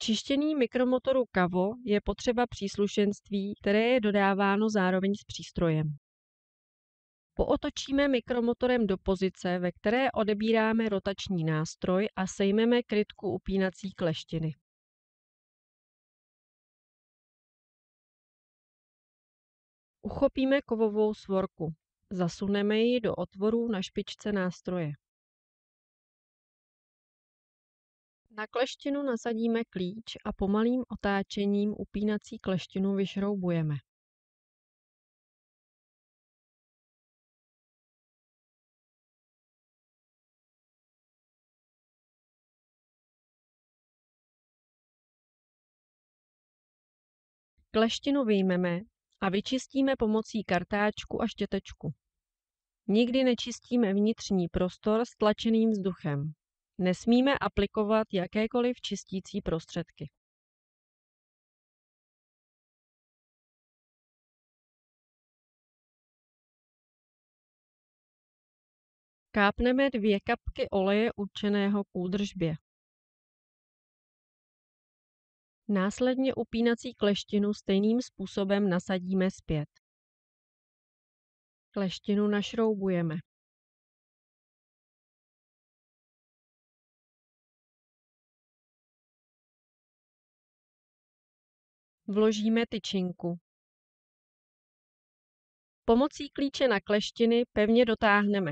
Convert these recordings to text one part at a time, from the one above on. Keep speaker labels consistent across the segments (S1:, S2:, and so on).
S1: čištění mikromotoru KAVO je potřeba příslušenství, které je dodáváno zároveň s přístrojem. Pootočíme mikromotorem do pozice, ve které odebíráme rotační nástroj a sejmeme krytku upínací kleštiny. Uchopíme kovovou svorku. Zasuneme ji do otvorů na špičce nástroje. Na kleštinu nasadíme klíč a pomalým otáčením upínací kleštinu vyšroubujeme. Kleštinu vyjmeme a vyčistíme pomocí kartáčku a štětečku. Nikdy nečistíme vnitřní prostor stlačeným vzduchem. Nesmíme aplikovat jakékoliv čistící prostředky. Kápneme 2 kapky oleje určeného k údržbě. Následně upínací kleštinu stejným způsobem nasadíme zpět. Kleštinu našroubujeme. Vložíme tyčinku. Pomocí klíče na kleštiny pevně dotáhneme.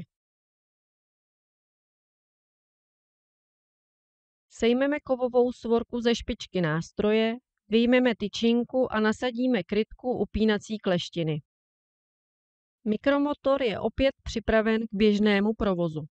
S1: Sejmeme kovovou svorku ze špičky nástroje, vyjmeme tyčinku a nasadíme krytku upínací kleštiny. Mikromotor je opět připraven k běžnému provozu.